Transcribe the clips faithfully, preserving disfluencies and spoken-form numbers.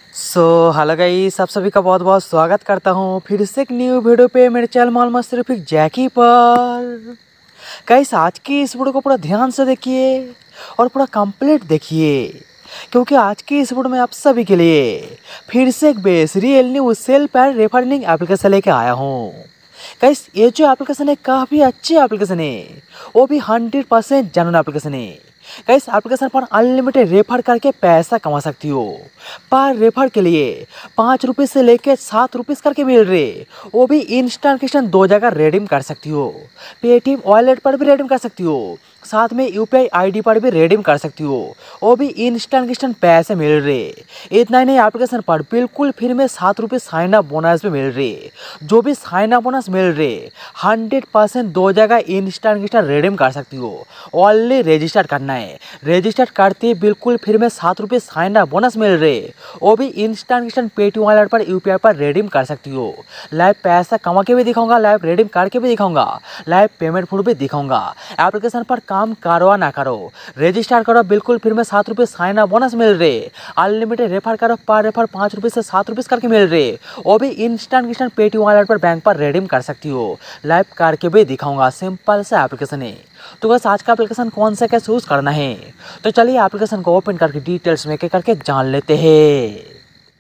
So hello guys, आप सभी का बहुत बहुत स्वागत करता हूँ फिर से एक न्यू वीडियो पे मेरे चैनल मॉल मस्त सिर्फ एक जैकी पर। गाइस आज की इस वीडियो को पूरा ध्यान से देखिए और पूरा कंप्लीट देखिए, क्योंकि आज की इस वीडियो में आप सभी के लिए फिर से एक base real new self and referring application लेके आया हूँ। गाइस ये जो एप्लीकेशन है काफ़ी अच्छी एप्लीकेशन है, वो भी हंड्रेड परसेंट जेन्युइन एप्लीकेशन है। गाइस एप्लीकेशन पर अनलिमिटेड रेफर करके पैसा कमा सकती हो। पर रेफर के लिए पाँच रुपये से लेकर सात रुपये करके मिल रहे, वो भी इंस्टेंट किशन दो जगह रेडीम कर सकती हो। पेटीएम वॉलेट पर भी रेडीम कर सकती हो, साथ में यूपीआई आईडी पर भी रेडीम कर सकती हो, वो भी इंस्टेंट किशन पैसे मिल रहे। इतना ही नहीं, एप्लीकेशन पर बिल्कुल फ्री में सात रुपये साइन अप बोनस भी मिल रहे। जो भी साइन अप बोनस मिल रहे हंड्रेड परसेंट दो जगह इंस्टेंट किशन रेडीम कर सकती हो। ऑनली रजिस्टर करना है, रजिस्टर करते ही बिल्कुल फ्री में सात रुपये साइन अप बोनस मिल रहे, वो भी इंस्टेंट किशन पेटीएम वॉलेट पर यूपीआई पर रेडीम कर सकती हो। लाइव पैसा कमा के भी दिखाऊंगा, लाइव रेडीम करके भी दिखाऊंगा, लाइव पेमेंट फुल भी दिखाऊंगा। एप्लीकेशन पर काम करो ना करो, रजिस्टर करो, बिल्कुल फ्री में सात रुपये साइन अप बोनस मिल रहे। अनलिमिटेड रेफर करो, पर रेफर पाँच रुपये से सात रुपये करके मिल रहे, वो भी इंस्टेंट किशन पेटीएम वॉलेट पर बैंक पर रेडीम कर सकती हो। लाइव करके भी दिखाऊंगा, सिंपल सा एप्लीकेशन है। तो बस आज का एप्लीकेशन कौन सा कैसे यूज़ करना है, तो चलिए एप्लीकेशन को ओपन करके डिटेल्स में एक करके जान लेते हैं।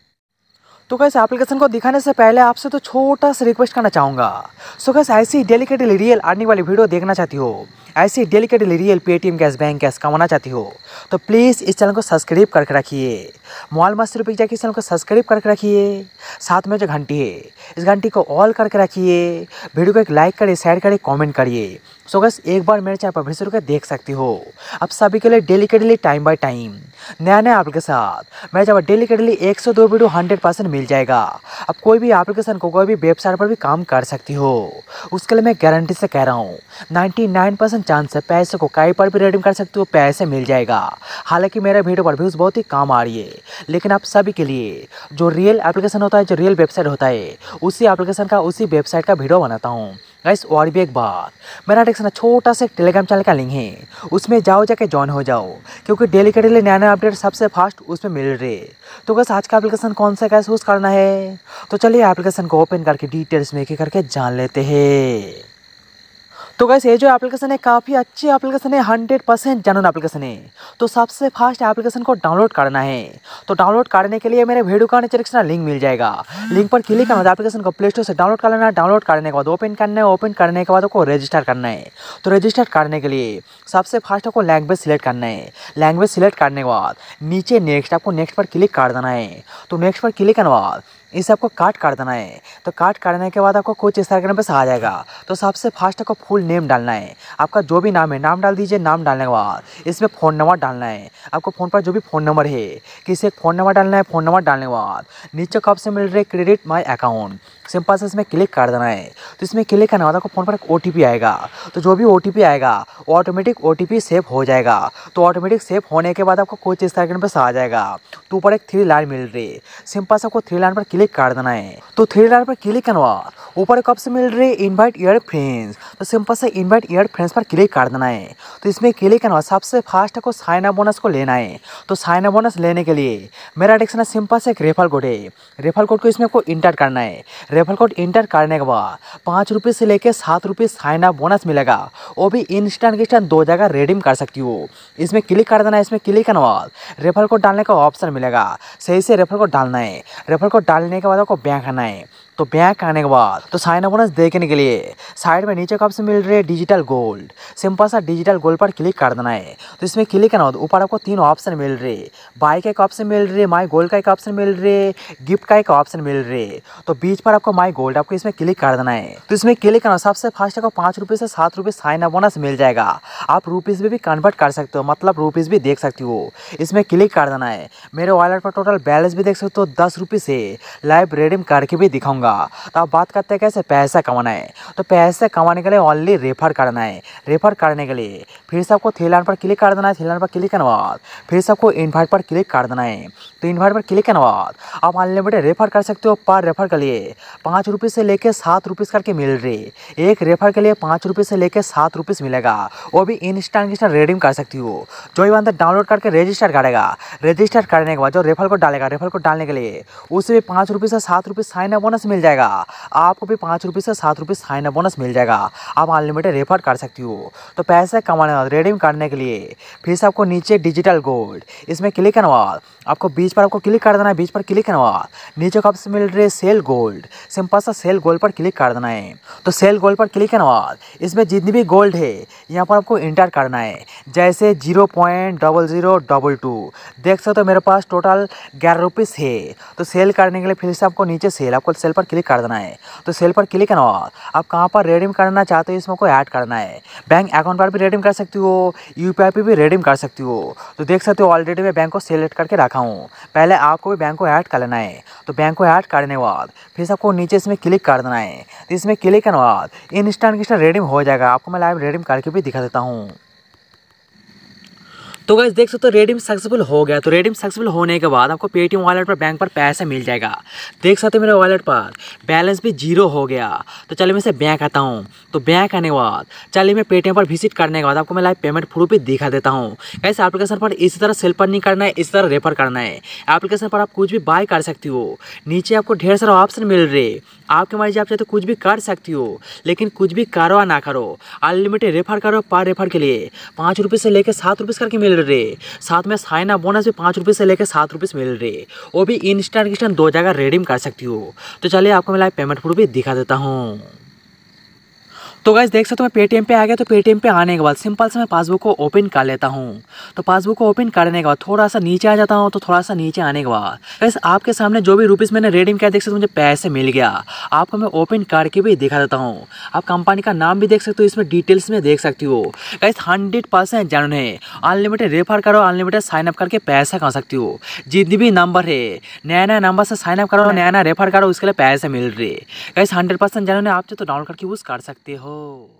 तो कैसे एप्लीकेशन को दिखाने से पहले आपसे तो छोटा सा रिक्वेस्ट करना चाहूँगा। सो कैसे ऐसी डेलीकेटली रियल अर्निंग वाली वीडियो देखना चाहती हो, ऐसी delicately real Paytm cash bank cash कमाना चाहती हो, तो प्लीज़ इस चैनल को सब्सक्राइब करके रखिए। मॉल मस्त रुपये जाके इस चैनल को सब्सक्राइब करके रखिए। साथ में जो घंटी है इस घंटी को ऑल करके रखिए। वीडियो को एक लाइक करिए, शेयर करिए, कमेंट करिए। सो गैस एक बार मेरे चैनल पर फिर से रुके देख सकती हो। अब सभी के लिए डेलीकेटली टाइम बाय टाइम नया नया आपके साथ मेरे चैनल पर डेलीकेटली एक सौ दो वीडियो हंड्रेड परसेंट मिल जाएगा। अब कोई भी एप्लीकेशन को कोई भी वेबसाइट पर भी काम कर सकती हो, उसके लिए मैं गारंटी से कह रहा हूँ नाइन्टी नाइन परसेंट चांस है पैसे को कहीं पर भी रिडीम कर सकते हो, पैसे मिल जाएगा। हालांकि मेरे वीडियो पर व्यूज़ बहुत ही काम आ रही है, लेकिन आप सभी के लिए जो रियल एप्लीकेशन होता है, जो रियल वेबसाइट होता है, उसी एप्लीकेशन का उसी वेबसाइट का वीडियो बनाता हूँ। गाइस और भी एक बात, मेरा एक छोटा सा टेलीग्राम चैनल का लिंक है, उसमें जाओ जाके ज्वाइन हो जाओ, क्योंकि डेली के डेली नया नया अपडेट सबसे फास्ट उसमें मिल रहे। तो बस आज का एप्लीकेशन कौन सा कैसे यूज़ करना है, तो चलिए एप्लीकेशन को ओपन करके डिटेल्स में एक एक करके जान लेते हैं। तो गाइस ये जो एप्लीकेशन है काफ़ी अच्छी एप्लीकेशन है, हंड्रेड परसेंट जेन्युइन एप्लीकेशन है। तो सबसे फास्ट एप्लीकेशन को डाउनलोड करना है, तो डाउनलोड करने के लिए मेरे वीडियो का नीचे डिस्क्रिप्शन लिंक मिल जाएगा, लिंक पर क्लिक करना, एप्लीकेशन को प्ले स्टोर से डाउनलोड कर लेना। डाउनलोड करने के बाद ओपन करना है, ओपन करने के बाद आपको रजिस्टर करना है। तो रजिस्टर करने के लिए सबसे फास्ट आपको लैंग्वेज सिलेक्ट करना है। लैंग्वेज सिलेक्ट करने के बाद नीचे नेक्स्ट, आपको नेक्स्ट पर क्लिक कर देना है। तो नेक्स्ट पर क्लिक करने के बाद इसे आपको काट कर देना है। तो काट करने के बाद आपको कुछ इस तरह के पे आ जाएगा। तो सबसे फास्ट आपको फुल नेम डालना है, आपका जो भी नाम है नाम डाल दीजिए। नाम डालने के बाद इसमें फ़ोन नंबर डालना है, आपको फ़ोन पर जो भी फ़ोन नंबर है किसी एक फ़ोन नंबर डालना है। फ़ोन नंबर डालने के बाद नीचे कब से मिल रहे क्रेडिट माई अकाउंट, सिंपल से इसमें क्लिक कर देना है। तो इसमें क्लिक करने के बाद आपको फ़ोन पर एक ओ टी पी आएगा, तो जो भी ओ टी पी आएगा वो automatic O T P save हो जाएगा। तो ऑटोमेटिक सेव होने के बाद आपको कुछ इस तरह के पे आ जाएगा। तो ऊपर एक थ्री लाइन मिल रही है, सिंपल से आपको थ्री लाइन पर क्लिक कर देना है। तो थ्री लाइन पर क्लिक करने बाद ऊपर कब से मिल रही इनवाइट योर फ्रेंड्स, तो सिंपल से इनवाइट योर फ्रेंड्स पर क्लिक कर देना है। तो इसमें क्लिक करना सबसे फास्ट आपको साइन अप बोनस को लेना है। तो साइन अप बोनस लेने के लिए मेरा एडिक्शन है, सिंपल से एक रेफर कोड है, रेफर कोड को इसमें आपको इंटर करना है। रेफर कोड इंटर करने के बाद पाँच रुपये से लेकर सात रुपये साइन अप बोनस मिलेगा, वो भी इंस्टेंट किस्टेंट दो जगह रेडीम कर सकती हो। इसमें क्लिक कर देना है। इसमें क्लिक करने बाद रेफर कोड डालने का ऑप्शन मिलेगा, सही से रेफर कोड डालना है। रेफर कोड डालने के बाद आपको बैंक आना है। तो बैंक आने के बाद तो साइन अप बोनस देखने के लिए साइड में नीचे कब से मिल रहे डिजिटल गोल्ड, सिंपल सा डिजिटल गोल्ड पर क्लिक कर देना है। तो इसमें क्लिक करना हो, ऊपर आपको तीन ऑप्शन मिल रहे, बाई का एक ऑप्शन मिल रहे, माई गोल्ड का एक ऑप्शन मिल रहे, गिफ्ट का एक ऑप्शन मिल रहे। तो बीच पर आपको माई गोल्ड, आपको इसमें क्लिक कर देना है। तो इसमें क्लिक करना सबसे फास्ट आपको पाँच रुपये से सात रुपये साइन अप बोनस मिल जाएगा। आप रुपीज़ में भी कन्वर्ट कर सकते हो, मतलब रुपीज़ भी देख सकती हो। इसमें क्लिक कर देना है। मेरे वॉलेट पर टोटल बैलेंस भी देख सकते हो, दस रुपये से लाइव रेडीम करके भी दिखाऊंगा। होगा। तो आप बात करते हैं कैसे पैसा कमाना है। तो पैसे कमाने के लिए ओनली रेफर करना है। रेफर करने के लिए फिर से आपको थ्री लाइन पर क्लिक कर देना है। थ्री लाइन पर क्लिक करने बाद फिर से आपको इन्वाइट पर क्लिक कर देना है। तो इन्वाइट पर क्लिक करने बाद आप अनलिमिटेड रेफर कर सकते हो। पर रेफर के लिए पाँच रुपये से लेकर सात रुपीज़ करके मिल रही। एक रेफर के लिए पाँच रुपये से लेकर सात रुपीज़ मिलेगा। वो भी इंस्टेंट इंस्टेंट रिडीम कर सकती हो। जो ही बंदा डाउनलोड करके रजिस्टर करेगा, रजिस्टर करने के बाद जो रेफर को डालेगा, रेफर को डालने के लिए उसे भी पाँच रुपये से सात रुपये साइन अप बोनस मिल जाएगा। आपको भी पाँच रुपये से सात रुपये साइन अप बोनस मिल जाएगा। आप अनलिमिटेड रेफर कर सकती हो। तो पैसे कमाने बाद रिडीम करने के लिए फिर से आपको नीचे डिजिटल गोल्ड इसमें क्लिक करने बाद आपको बीच पर आपको क्लिक कर देना है। बीच पर क्लिक करने बाद नीचे को आपसे मिल रही है सेल गोल्ड। सिंपल सा सेल गोल्ड पर क्लिक कर देना है। तो सेल गोल्ड पर क्लिक करने बाद इसमें जितनी भी गोल्ड है यहाँ पर आपको इंटर करना है। जैसे zero point double zero double two देख सकते हो मेरे पास टोटल ग्यारह रुपीज़ है। तो सेल करने के लिए फिर से आपको नीचे सेल आपको सेल पर क्लिक कर देना है। तो सेल पर क्लिक करने बाद आप कहाँ पर रिडीम करना चाहते हो इसमें को ऐड करना है। बैंक अकाउंट पर भी रिडीम कर सकती हो, यू पी आई पे भी रिडीम कर सकती हो। तो देख सकते हो ऑलरेडी मैं बैंक को सेलेक्ट करके रखा हूँ। पहले आपको भी बैंक को ऐड कर लेना है। तो बैंक को ऐड करने के बाद फिर से आपको नीचे इसमें क्लिक कर देना है। तो इसमें क्लिक करने बाद इंस्टेंट इंस्टेंट रिडीम हो जाएगा। आपको मैं लाइव रिडीम करके भी दिखा देता हूँ। तो गाइस देख सकते हो रेडीम सक्सेसफुल हो गया। तो रेडीम सक्सेसफुल होने के बाद आपको पेटीएम वॉलेट पर बैंक पर पैसा मिल जाएगा। देख सकते हो मेरे वॉलेट पर बैलेंस भी जीरो हो गया। तो चलिए मैं इसे बैंक आता हूँ। तो बैंक आने के बाद चलिए मैं पेटीएम पर विजिट करने के बाद आपको मैं लाइव पेमेंट प्रूफ भी दिखा देता हूँ। गाइस एप्लीकेशन पर इसी तरह सेल पर नहीं करना है, इसी तरह रेफर करना है। एप्लीकेशन पर आप कुछ भी बाय कर सकती हो। नीचे आपको ढेर सारा ऑप्शन मिल रहे, आपकी मर्जी आप चाहे तो कुछ भी कर सकती हो। लेकिन कुछ भी करो या ना करो, अनलिमिटेड रेफर करो। पर रेफर के लिए पाँच रुपये से लेकर सात रुपये करके मिल रहे। साथ में साइन अप बोनस भी पाँच रुपये से लेकर सात रुपये मिल रहे। वो भी इंस्टेंट इंस्टेंट दो जगह रिडीम कर सकती हो। तो चलिए आपको मैं लाइव पेमेंट प्रूफ भी दिखा देता हूँ। तो गाइस देख सकते हो मैं पेटीएम पे आ गया। तो पेटीएम पे आने के बाद सिंपल से मैं पासबुक को ओपन कर लेता हूँ। तो पासबुक को ओपन करने के बाद थोड़ा सा नीचे आ जाता हूँ। तो थोड़ा सा नीचे आने के बाद गाइस आपके सामने जो भी रुपीज़ मैंने रिडीम किया देख सकते हो मुझे पैसे मिल गया। आपको मैं ओपन करके भी दिखा देता हूँ। आप कंपनी का नाम भी देख सकते हो, इसमें डिटेल्स में देख सकती हो। गाइस हंड्रेड परसेंट जेन्युइन है। अनलिमिटेड रेफर करो, अनलिमिटेड साइन अप करके पैसा कमा सकती हो। जितनी भी नंबर है नया नया नंबर से साइन अप करो, नया नया रेफर करो, उसके लिए पैसे मिल रहे। गाइस हंड्रेड परसेंट जेन्युइन है। आप चाहे तो डाउनलोड करके यूज़ कर सकते हो।